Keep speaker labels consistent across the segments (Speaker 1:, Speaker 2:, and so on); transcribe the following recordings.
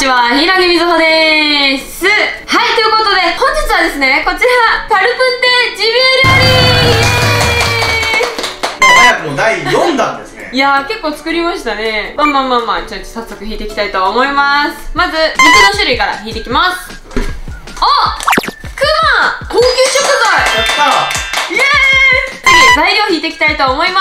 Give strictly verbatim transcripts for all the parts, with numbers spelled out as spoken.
Speaker 1: ちは、平木みずほです。はい、ということで、本日はですね、こちら、パルプンテジビエ料理。
Speaker 2: もう早くもだいよんだんですね。
Speaker 1: いやー、結構作りましたね。まあまあまあまあ、じゃあ早速引いていきたいと思います。まず、肉の種類から引いていきます。お、クマ高級食材。
Speaker 2: やった
Speaker 1: ーイエーイ。次、材料引いていきたいと思います。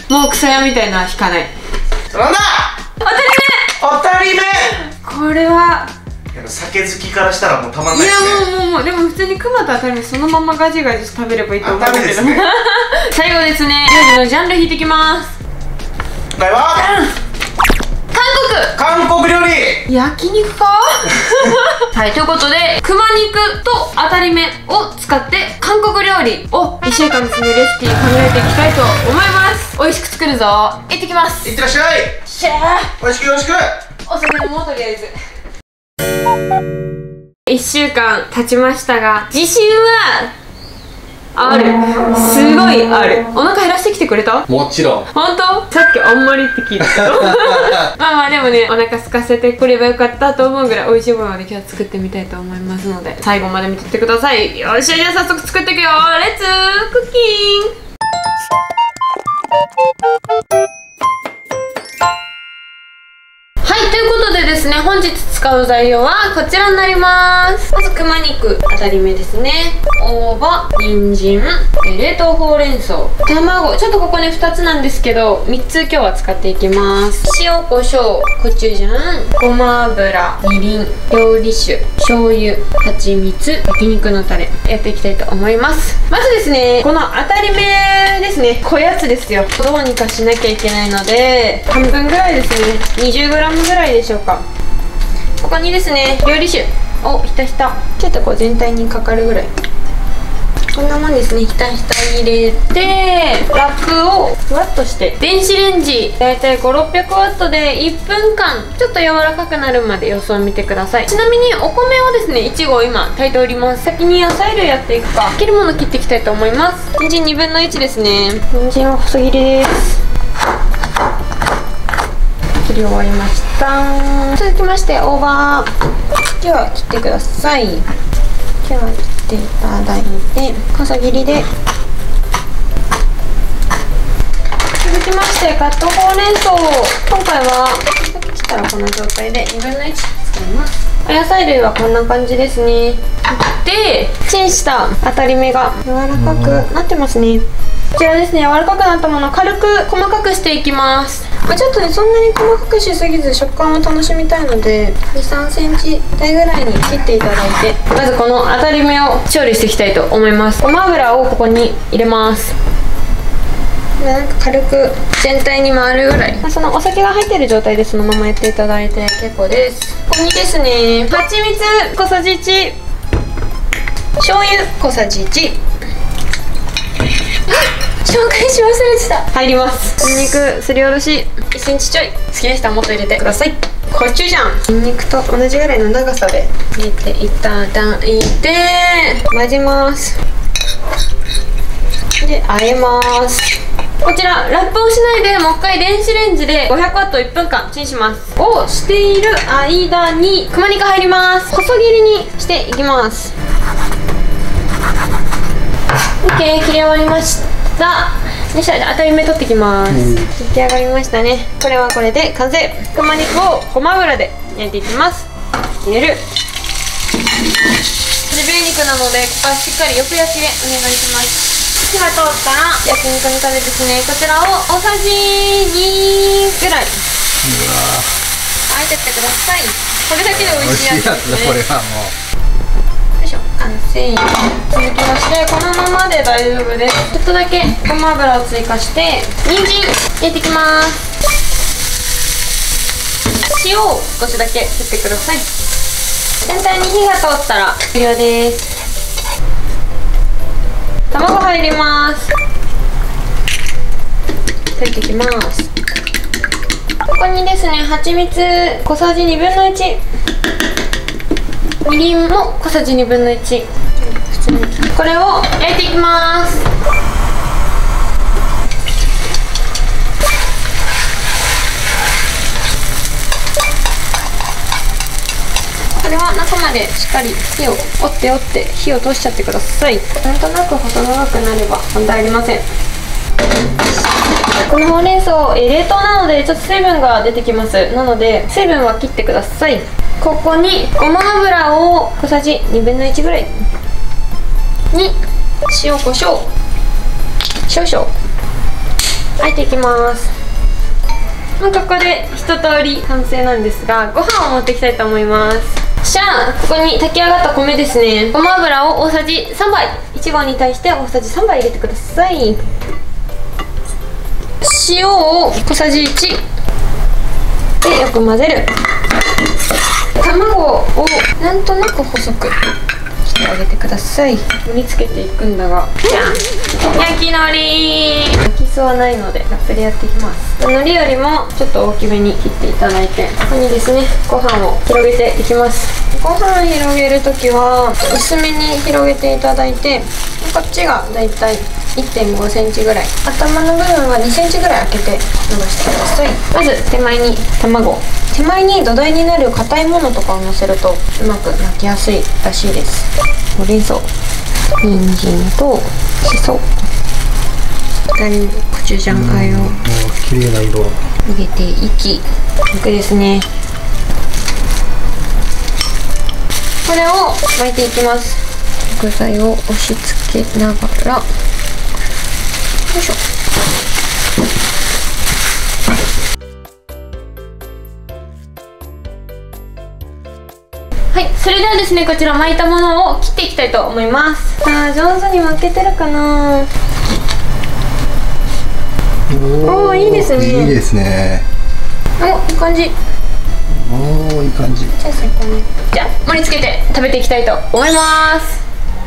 Speaker 1: もうクソ屋みたいなのは引かない。
Speaker 2: なんだ
Speaker 1: 当たり
Speaker 2: 当たり目。
Speaker 1: 目。これは
Speaker 2: 酒好きからしたらもうたまんない
Speaker 1: いや、
Speaker 2: ですね。
Speaker 1: もうもうもうでも普通にクマと当たり目そのままガジガジ食べればいいと思うんだけど、ね、最後ですね、料理のジャンル引いていきます。
Speaker 2: 今回は韓国料理。
Speaker 1: 焼肉かはい、ということでクマ肉と当たり目を使って韓国料理をいっしゅうかんですね、レシピ考えていきたいと思います。美味しく作るぞ。行ってきます。
Speaker 2: いってらっしゃい。
Speaker 1: シャー
Speaker 2: おいしくよろしく。
Speaker 1: お酒飲もう、とりあえず。いっしゅうかん経ちましたが、自信はある。すごいある。お腹減らしてきてくれた？
Speaker 2: もちろん。
Speaker 1: 本当？さっきあんまりって聞いたけどまあまあでもね、お腹空かせてくればよかったと思うぐらい美味しいもので今日は作ってみたいと思いますので、最後まで見てってください。よっしゃ、じゃあ早速作っていくよ。レッツクッキング。はい、ということでですね、本日使う材料はこちらになります。まず熊肉、当たり目ですね。大葉、人参、冷凍ほうれん草、卵、ちょっとここねふたつなんですけどみっつ今日は使っていきます。塩コショウ、コチュジャン、ごま油、みりん、料理酒、醤油、蜂蜜、焼肉のタレやっていきたいと思います。まずですね、この当たり目ですね、こやつですよ。どうにかしなきゃいけないので半分ぐらいですね、 にじゅうグラム ぐらいでしょうか。ここにですね、料理酒をひたひたちょっとこう全体にかかるぐらい、こんなもんですね、ひたひた入れてラップをふわっとして電子レンジだいたいごひゃくろっぴゃくワットでいっぷんかんちょっと柔らかくなるまで様子を見てください。ちなみにお米をですねいち合今炊いております。先に野菜類やっていくか、切るもの切っていきたいと思います。人参にぶんのいちですね。人参は細切りです。切り終わりました。続きまして大葉、では切ってください。では切っていただいて細切りで。続きましてカットほうれん草、今回はさっき切ったらこの状態でにぶんのいち使います。お野菜類はこんな感じですね。でチンした当たり目が柔らかくなってますね。こちらですね、柔らかくなったものを軽く細かくしていきます。まあ、ちょっとねそんなに細かくしすぎず食感を楽しみたいのでにさんセンチ台ぐらいに切っていただいて、まずこの当たり目を調理していきたいと思います。ごま油をここに入れます。なんか軽く全体に回るぐらい、そのお酒が入っている状態でそのままやっていただいて結構です。ここにですね、蜂蜜小さじいち、醤油小さじいち、紹介し忘れてた、入ります。ニンニクすりおろしいっセンチちょい、好きな人はもっと入れてください。コチュジャン、ニンニクと同じぐらいの長さで入れていただいて混ぜます。で和えます。こちらラップをしないでもう一回電子レンジでごひゃくワットいっぷんかんチンします。をしている間に熊肉入ります。細切りにしていきます。 OK、 切り終わりました。でしたら当たり目取ってきます。出来上がりましたね。これはこれで完成。熊肉をごま油で焼いていきます。入れる。ジビエ肉なのでここはしっかりよく焼きでお願いします。火が通ったら焼肉のタレですね、こちらを大さじにぐらいあえてってください。これだけで美味しいやつですね。これはもうよいしょ、完成。続きましてこのままで大丈夫です。ちょっとだけごま油を追加して人参入れていきます。塩を少しだけ振ってください。全体に火が通ったら終了です。卵入ります。溶いていきます。ここにですね、蜂蜜小さじにぶんのいち、みりんも小さじにぶんのいち、これを焼いていきます。 は中までしっかり火を折って折って火を通しちゃってください。なんとなく細長くなれば問題ありません。このほうれん草、え冷凍なのでちょっと水分が出てきます。なので水分は切ってください。ここにごま油を小さじにぶんのいちぐらいに塩コショウ少々入っていきます。ここで一通り完成なんですが、ご飯を持っていきたいと思います。じゃあここに炊き上がった米ですね。ごま油を大さじさんばい、いちごうに対して大さじさんばい入れてください。塩を小さじいちでよく混ぜる。卵をなんとなく細く切ってあげてください。盛り付けていくんだが、じゃん、焼きのり。焼きそうはないのでラップでやっていきます。海苔よりもちょっと大きめに切っていただいて、ここにですねご飯を広げていきます。ご飯広げるときは薄めに広げていただいて、こっちがだいたい いってんごセンチぐらい、頭の部分はにセンチぐらい開けて伸ばしてください。まず手前に卵、手前に土台になる硬いものとかを乗せるとうまく焼きやすいらしいです。ほうれん草、人参としそ、ガリコチュジャン和えを
Speaker 3: 綺麗な色
Speaker 1: 入れていき、肉ですね。これを巻いていきます。具材を押し付けながら、よいしょ。はい、それではですね、こちら巻いたものを切っていきたいと思います。さあ、上手に巻けてるかな。おお、いいですね。
Speaker 3: いいですね。
Speaker 1: お、いい感じ。
Speaker 3: おお、いい感じ。
Speaker 1: じゃあ最高ね。じゃあ盛り付けて食べていきたいと思います。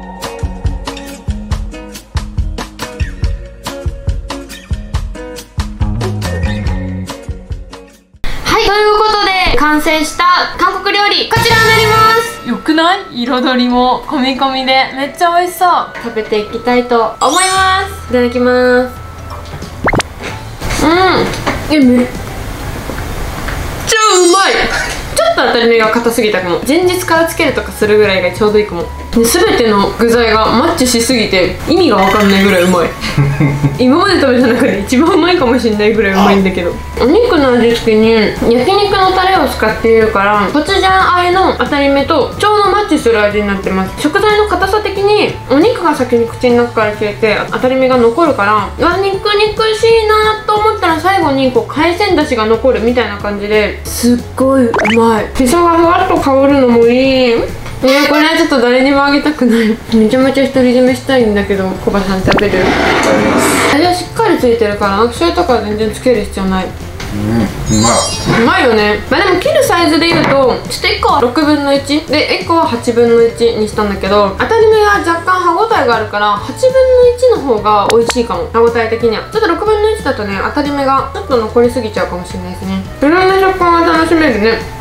Speaker 1: はい、ということで完成した韓国料理こちらになります。よくない？彩りも込み込みでめっちゃ美味しそう。食べていきたいと思います。いただきます。うん、え、めっちゃうまい。ちょっと当たり目が硬すぎたかも。前日からつけるとかするぐらいがちょうどいいかも。で、全ての具材がマッチしすぎて意味が分かんないぐらいうまい。今まで食べた中で一番うまいかもしれないぐらいうまいんだけど、お肉の味付けに焼肉のタレを使っているからコチュジャン和えの当たり目とちょうどマッチする味になってます。食材の硬さ的にお肉が先に口の中から消えて当たり目が残るから、うわ、肉肉しいなと思ったら最後にこう海鮮だしが残るみたいな感じですっごいうまい。しそがふわっと香るのもいい。いや、これはちょっと誰にもあげたくない。めちゃめちゃ独り占めしたいんだけど、コバさん食べる？味はしっかりついてるから、醤油とか全然つける必要ない。
Speaker 3: うん、うまい。
Speaker 1: うまいよね。まあでも切るサイズで言うと、ちょっといっこはろくぶんのいちでいっこははちぶんのいちにしたんだけど、当たり目は若干歯ごたえがあるからはちぶんのいちの方が美味しいかも。歯ごたえ的にはちょっとろくぶんのいちだとね、当たり目がちょっと残りすぎちゃうかもしれないですね。いろんな食感が楽しめるね。
Speaker 3: うん。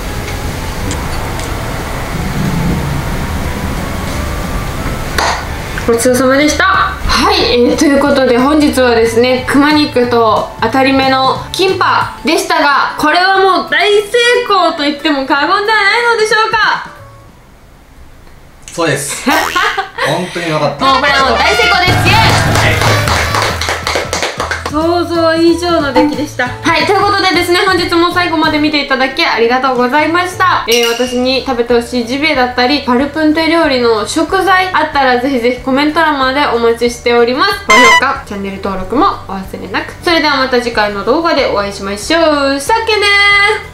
Speaker 1: ごちそうさまでした。はい、えー、ということで本日はですね、熊肉と当たり目のキンパでしたが、これはもう大成功と言っても過言ではないのでしょうか。
Speaker 3: そうです。本当によかった。
Speaker 1: もうこれはもう大成功です。イエーイ。想像以上の出来でした。はい、ということでですね、本日も最後まで見ていただきありがとうございました。えー、私に食べてほしいジビエだったりパルプンテ料理の食材あったらぜひぜひコメント欄までお待ちしております。高評価、チャンネル登録もお忘れなく。それではまた次回の動画でお会いしましょう。さっけねー。